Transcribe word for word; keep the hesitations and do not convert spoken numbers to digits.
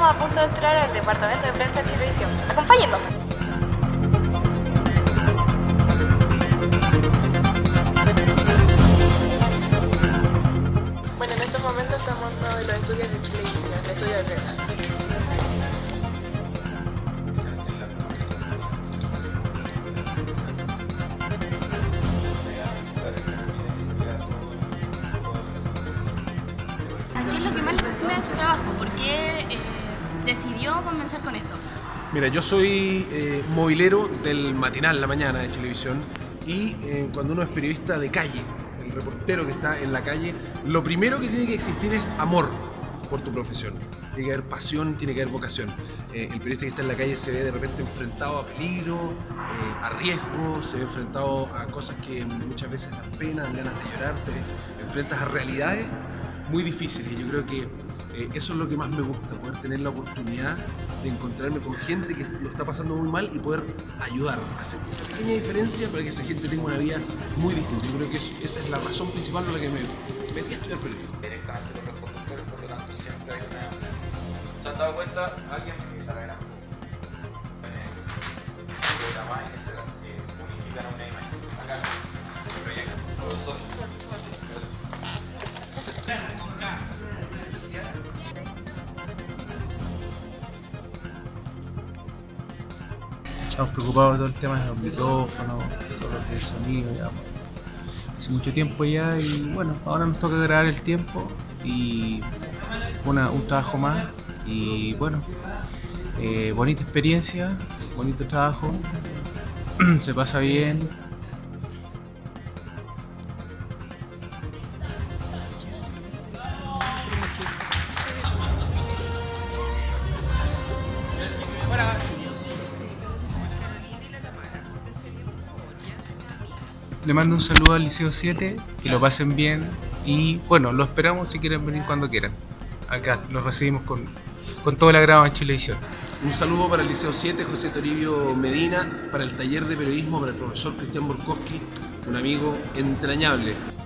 a punto de entrar al departamento de prensa de Chilevisión. Acompáñennos. Bueno, en estos momentos estamos en uno de los estudios de Chilevisión, el estudio de prensa. ¿Qué es lo que más le fascina de su trabajo? ¿Por qué eh, decidió comenzar con esto? Mira, yo soy eh, movilero del matinal La Mañana de Chilevisión y eh, cuando uno es periodista de calle, el reportero que está en la calle, lo primero que tiene que existir es amor por tu profesión. Tiene que haber pasión, tiene que haber vocación. Eh, el periodista que está en la calle se ve de repente enfrentado a peligro, eh, a riesgos, se ve enfrentado a cosas que muchas veces dan pena, dan ganas de llorar, te enfrentas a realidades muy difíciles. Y yo creo que eh, eso es lo que más me gusta, poder tener la oportunidad de encontrarme con gente que lo está pasando muy mal y poder ayudar, hacer una pequeña diferencia para que esa gente tenga una vida muy distinta. Yo creo que eso, esa es la razón principal por la que me metí a estudiar periodismo. Directamente con los conductores, por lo tanto siempre hay una... ¿Se han dado cuenta? Alguien está grabando. Programar y se unifican a una imagen. Acá, el proyecto. Los ojos. Estamos preocupados de todo el tema de los micrófonos, todo lo que es el sonido, digamos. Hace mucho tiempo ya y bueno, ahora nos toca grabar el tiempo y una, un trabajo más y bueno, eh, bonita experiencia, bonito trabajo, se pasa bien. Le mando un saludo al Liceo siete, que lo pasen bien y bueno, lo esperamos si quieren venir cuando quieran. Acá los recibimos con, con todo el agrado en Chilevisión. Un saludo para el Liceo siete, José Toribio Medina, para el taller de periodismo, para el profesor Cristian Borkowski, un amigo entrañable.